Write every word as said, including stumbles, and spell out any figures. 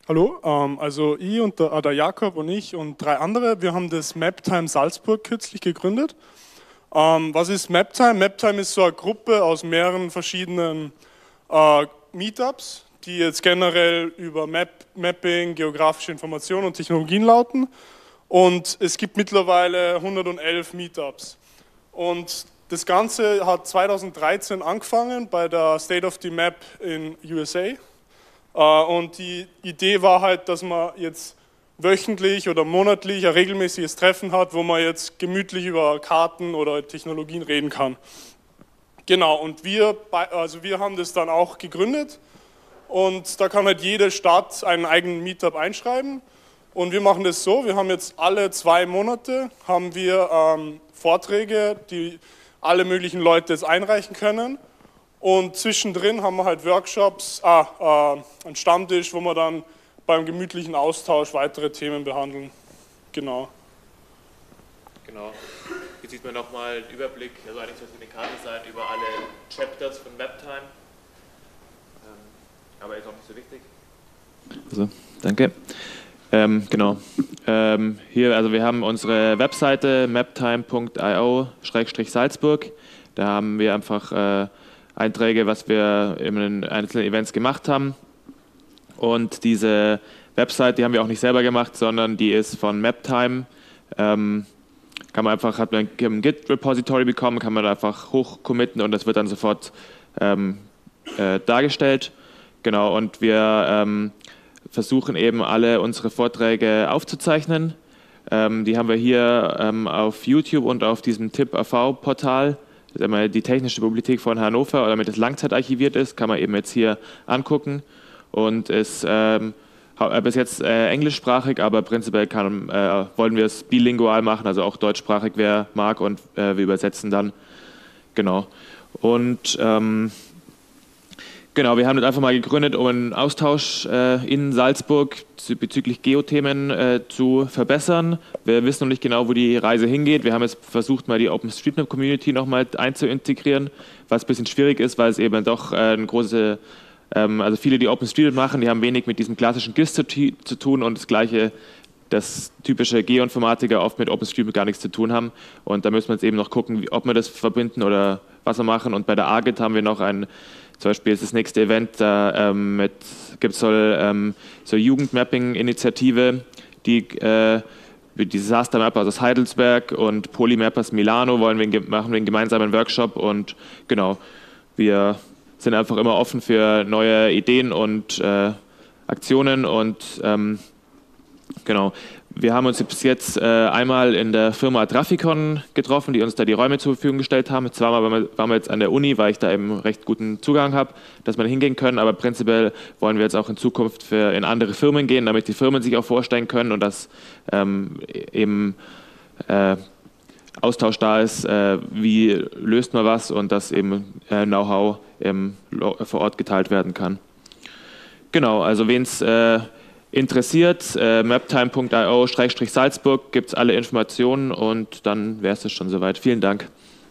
Hallo, ähm, also ich und der, äh, der Jakob und ich und drei andere, wir haben das Maptime Salzburg kürzlich gegründet. Ähm, was ist Maptime? Maptime ist so eine Gruppe aus mehreren verschiedenen äh, Meetups, die jetzt generell über Map, Mapping, geografische Informationen und Technologien lauten. Und es gibt mittlerweile hundertelf Meetups. Und das Ganze hat zweitausenddreizehn angefangen bei der State of the Map in U S A. Und die Idee war halt, dass man jetzt wöchentlich oder monatlich ein regelmäßiges Treffen hat, wo man jetzt gemütlich über Karten oder Technologien reden kann. Genau, und wir, also wir haben das dann auch gegründet und da kann halt jede Stadt einen eigenen Meetup einschreiben. Und wir machen das so, wir haben jetzt alle zwei Monate haben wir ähm, Vorträge, die alle möglichen Leute jetzt einreichen können. Und zwischendrin haben wir halt Workshops, ah, äh, einen Stammtisch, wo wir dann beim gemütlichen Austausch weitere Themen behandeln. Genau. Genau. Hier sieht man nochmal einen Überblick, also eigentlich soll es eine Karte sein, über alle Chapters von Maptime. Ähm, aber ist auch nicht so wichtig. Also, danke. Ähm, genau. Ähm, hier, also wir haben unsere Webseite maptime punkt i o Schrägstrich Salzburg. Da haben wir einfach äh, Einträge, was wir in den einzelnen Events gemacht haben. Und diese Website, die haben wir auch nicht selber gemacht, sondern die ist von Maptime. Ähm, kann man einfach, hat man ein Git-Repository bekommen, kann man da einfach hochcommitten und das wird dann sofort ähm, äh, dargestellt. Genau, und wir ähm, versuchen eben alle unsere Vorträge aufzuzeichnen. Ähm, die haben wir hier ähm, auf YouTube und auf diesem T I P A V-Portal. Das ist einmal die Technische Bibliothek von Hannover, oder damit es langzeitarchiviert ist, kann man eben jetzt hier angucken. Und ist ähm, bis jetzt äh, englischsprachig, aber prinzipiell kann, äh, wollen wir es bilingual machen, also auch deutschsprachig, wer mag, und äh, wir übersetzen dann. Genau. Und ähm, genau, wir haben das einfach mal gegründet, um einen Austausch äh, in Salzburg bezüglich Geothemen äh, zu verbessern. Wir wissen noch nicht genau, wo die Reise hingeht. Wir haben jetzt versucht, mal die OpenStreetMap-Community nochmal einzuintegrieren, was ein bisschen schwierig ist, weil es eben doch äh, eine große, ähm, also viele, die OpenStreetMap machen, die haben wenig mit diesem klassischen G I S zu, zu tun, und das Gleiche, das typische Geoinformatiker oft mit OpenStreetMap gar nichts zu tun haben. Und da müssen wir jetzt eben noch gucken, wie, ob wir das verbinden oder was wir machen. Und bei der ARGIT haben wir noch ein, zum Beispiel ist das nächste Event, da ähm, mit, gibt es so, ähm, so Jugendmapping-Initiative, die äh, die Disaster Mappers aus Heidelberg und Polymappers Milano wollen wir, machen wir einen gemeinsamen Workshop, und genau, wir sind einfach immer offen für neue Ideen und äh, Aktionen, und ähm, genau. Wir haben uns bis jetzt äh, einmal in der Firma Trafikon getroffen, die uns da die Räume zur Verfügung gestellt haben. Zweimal waren wir, waren wir jetzt an der Uni, weil ich da eben recht guten Zugang habe, dass wir hingehen können. Aber prinzipiell wollen wir jetzt auch in Zukunft für, in andere Firmen gehen, damit die Firmen sich auch vorstellen können und dass ähm, eben äh, Austausch da ist, äh, wie löst man was, und dass eben äh, Know-how vor Ort geteilt werden kann. Genau, also wen es äh, interessiert, äh, maptime punkt i o Schrägstrich Salzburg, gibt es alle Informationen, und dann wäre es schon soweit. Vielen Dank.